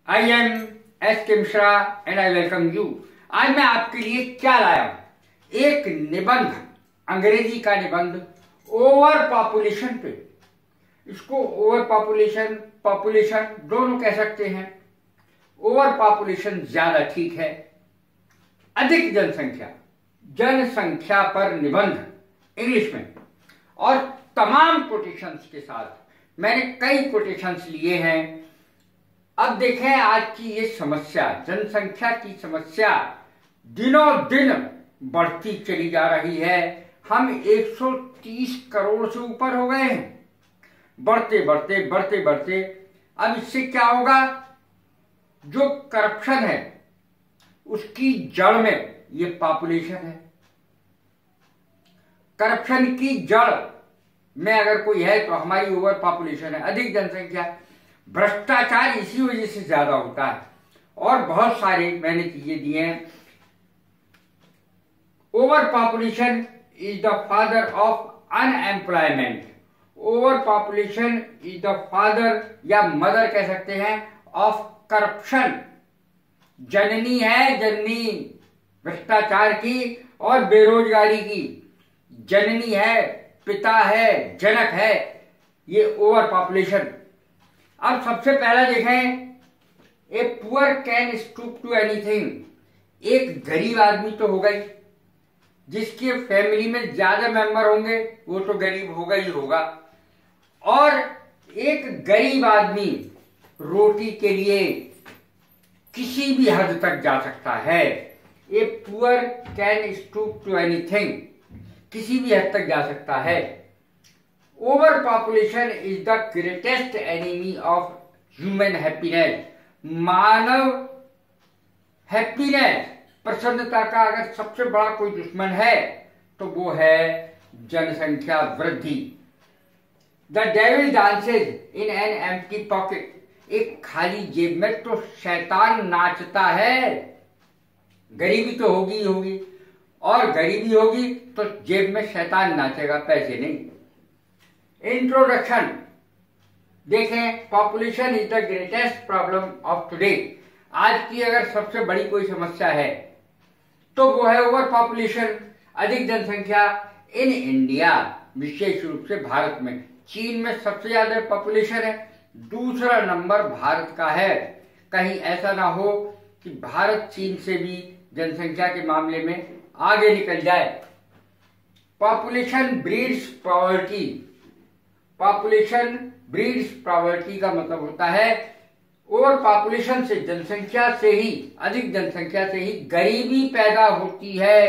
I am S K Mishra and I welcome you. आज मैं आपके लिए क्या लाया हूं, एक निबंध, अंग्रेजी का निबंध ओवर पॉपुलेशन पे। इसको ओवर पॉपुलेशन, पॉपुलेशन दोनों कह सकते हैं। ओवर पॉपुलेशन ज्यादा ठीक है। अधिक जनसंख्या, जनसंख्या पर निबंध इंग्लिश में, और तमाम कोटेशंस के साथ। मैंने कई कोटेशंस लिए हैं। अब देखें आज की ये समस्या, जनसंख्या की समस्या दिनों दिन बढ़ती चली जा रही है। हम 130 करोड़ से ऊपर हो गए हैं। बढ़ते बढ़ते बढ़ते बढ़ते अब इससे क्या होगा? जो करप्शन है उसकी जड़ में ये पॉपुलेशन है। करप्शन की जड़ में अगर कोई है तो हमारी ओवर पॉपुलेशन है, अधिक जनसंख्या। भ्रष्टाचार इसी वजह से ज्यादा होता है, और बहुत सारे मैंने चीजें दिए हैं। Over population is the father of unemployment. Over population is the father या मदर कह सकते हैं ऑफ करप्शन। जननी है, जननी भ्रष्टाचार की और बेरोजगारी की। जननी है, पिता है, जनक है ये ओवर पॉपुलेशन। अब सबसे पहला देखें, a poor can stoop to anything. एक गरीब आदमी तो होगा ही, जिसके फैमिली में ज्यादा मेंबर होंगे वो तो गरीब होगा ही होगा। और एक गरीब आदमी रोटी के लिए किसी भी हद तक जा सकता है। A poor can stoop to anything, किसी भी हद तक जा सकता है। Over population is the greatest enemy of human happiness. मानव हैप्पीनेस, प्रसन्नता का अगर सबसे बड़ा कोई दुश्मन है तो वो है जनसंख्या वृद्धि। The devil dances in an empty pocket. एक खाली जेब में तो शैतान नाचता है। गरीबी तो होगी ही होगी, और गरीबी होगी तो जेब में शैतान नाचेगा, पैसे नहीं। इंट्रोडक्शन देखें, population is the greatest problem of today. आज की अगर सबसे बड़ी कोई समस्या है तो वो है ओवर पॉपुलेशन, अधिक जनसंख्या। इन इंडिया, विशेष रूप से भारत में। चीन में सबसे ज्यादा पॉपुलेशन है, दूसरा नंबर भारत का है। कहीं ऐसा ना हो कि भारत चीन से भी जनसंख्या के मामले में आगे निकल जाए। Population breeds poverty. Population breeds poverty का मतलब होता है ओवर पॉपुलेशन से, जनसंख्या से ही, अधिक जनसंख्या से ही गरीबी पैदा होती है।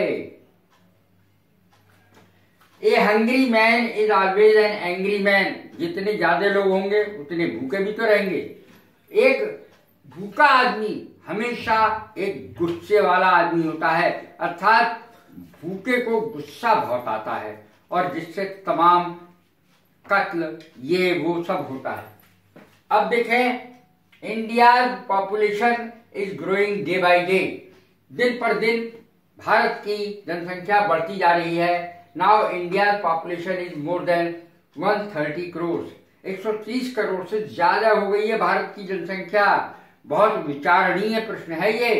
A hungry man is always an angry man. जितने ज्यादा लोग होंगे उतने भूखे भी तो रहेंगे। एक भूखा आदमी हमेशा एक गुस्से वाला आदमी होता है, अर्थात भूखे को गुस्सा बहुत आता है, और जिससे तमाम कत्ल ये वो सब होता है। अब देखें, India population is growing day by day. दिन पर दिन भारत की जनसंख्या बढ़ती जा रही है। Now India population is more than 130 crore. 130 crore से ज्यादा हो गई है भारत की जनसंख्या। बहुत विचारणीय प्रश्न है ये।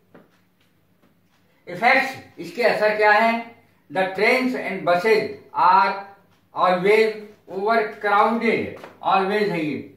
इफेक्ट्स, इसके असर क्या है? The trains and buses are always over crowded. Always है ये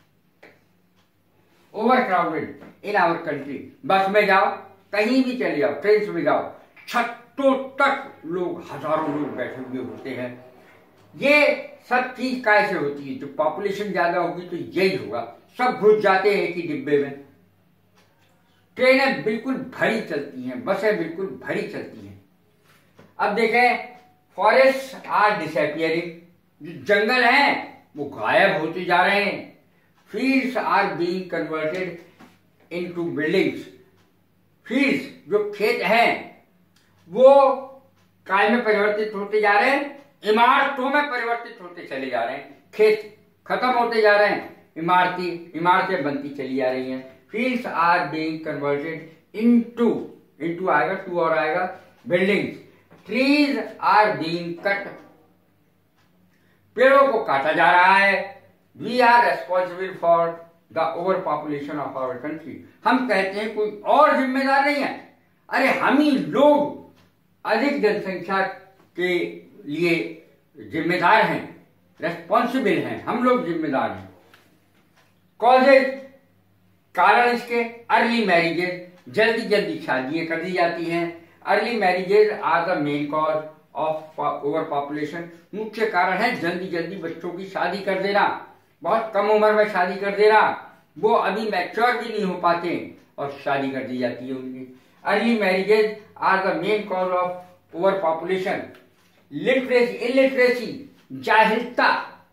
over crowded in our country. Bus में जाओ, कहीं भी चले जाओ, ट्रेन में जाओ, छत्तों तक लोग, हजारों लोग बैठे हुए होते हैं। ये सब चीज कैसे होती है? जब पॉपुलेशन ज्यादा होगी तो यही होगा, सब घुस जाते हैं एक ही डिब्बे में। ट्रेनें बिल्कुल भरी चलती हैं, बसें बिल्कुल भरी चलती हैं। अब देखें, फॉरेस्ट आर डिसअपियरिंग। जो जंगल हैं वो गायब होते जा रहे हैं। Fields are being converted into buildings. Fields, जो खेत हैं वो काय में परिवर्तित होते जा रहे हैं, इमारतों में परिवर्तित होते चले जा रहे हैं। खेत खत्म होते जा रहे हैं, इमारतें बनती चली जा रही हैं। Fields are being converted into आएगा, टू और आएगा, buildings. Trees are being cut. पेड़ों को काटा जा रहा है। We are responsible for the over population of our country. हम कहते हैं कोई और जिम्मेदार नहीं है, अरे हम ही लोग अधिक जनसंख्या के लिए जिम्मेदार हैं, रेस्पॉन्सिबल हैं, हम लोग जिम्मेदार हैं। कॉजेज, कारण इसके अर्ली मैरिजेज, जल्दी जल्दी शादियां कर दी जाती हैं। Early marriages are the main cause of over population. मुख्य कारण है जल्दी जल्दी बच्चों की शादी कर देना, बहुत कम उम्र में शादी कर देना, वो अभी मैच्योर भी नहीं हो पाते और शादी कर दी जाती है उनकी। Early marriages are the main cause of over population. Literacy, illiteracy, जाहिलता,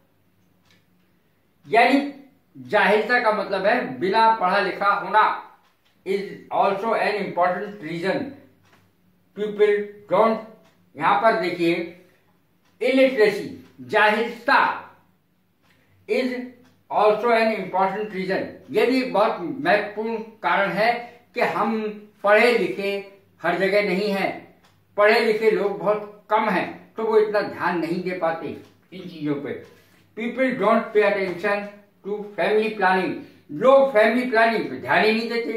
यानी जाहिलता का मतलब है बिना पढ़ा लिखा होना, is also an important reason. People don't, यहां पर देखिए इलिटरेसी, जाहिलता is also an important reason, ये भी बहुत महत्वपूर्ण कारण है कि हम पढ़े लिखे हर जगह नहीं हैं, पढ़े लिखे लोग बहुत कम हैं, तो वो इतना ध्यान नहीं दे पाते इन चीजों पे। People don't pay attention to family planning, लोग फैमिली प्लानिंग पे ध्यान ही नहीं देते।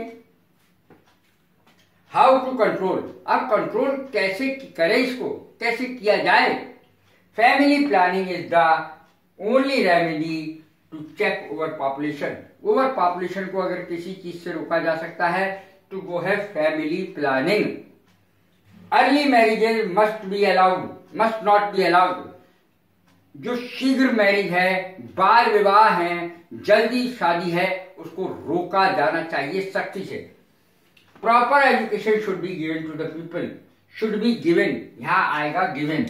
हाउ टू कंट्रोल, अब कंट्रोल कैसे करें, इसको कैसे किया जाए। Family planning is the only remedy to check over population. Over population को अगर किसी चीज से रोका जा सकता है तो वो है family planning. Early marriages must be allowed, must not be allowed. जो शीघ्र मैरिज है, बाल विवाह है, जल्दी शादी है, उसको रोका जाना चाहिए सख्ती से। Proper education should be given to the people, should be given, यहां आएगा given,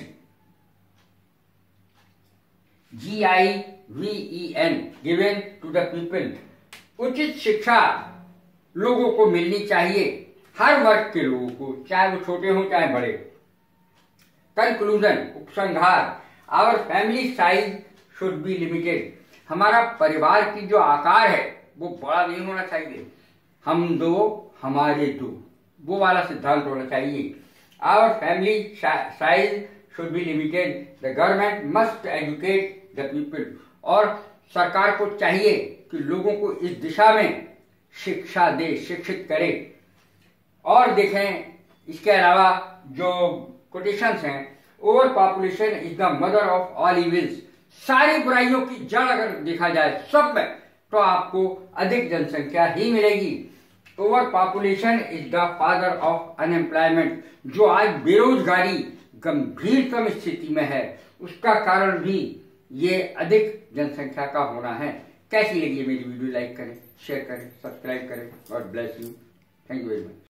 GIVEN, given to the people. उचित शिक्षा लोगों को मिलनी चाहिए, हर वर्ग के लोगों को, चाहे वो छोटे हों चाहे बड़े। कंक्लूजन, उपसंहार, our family size should be limited. हमारा परिवार की जो आकार है वो बड़ा नहीं होना चाहिए, हम दो हमारे दो, वो वाला सिद्धांत होना चाहिए। Our family size should be limited. The government must educate the people, और सरकार को चाहिए कि लोगों को इस दिशा में शिक्षा दे, शिक्षित करे। और देखें इसके अलावा जो कोटेशंस हैं, over population is the mother of all evils. सारी बुराइयों की जड़ अगर देखा जाए सब में, तो आपको अधिक जनसंख्या ही मिलेगी। Over population is the father of unemployment. जो आज बेरोजगारी गंभीरतम स्थिति में है, उसका कारण भी ये अधिक जनसंख्या का होना है। कैसी लगी मेरी वीडियो? लाइक करें, शेयर करें, सब्सक्राइब करें। God bless you. Thank you very much.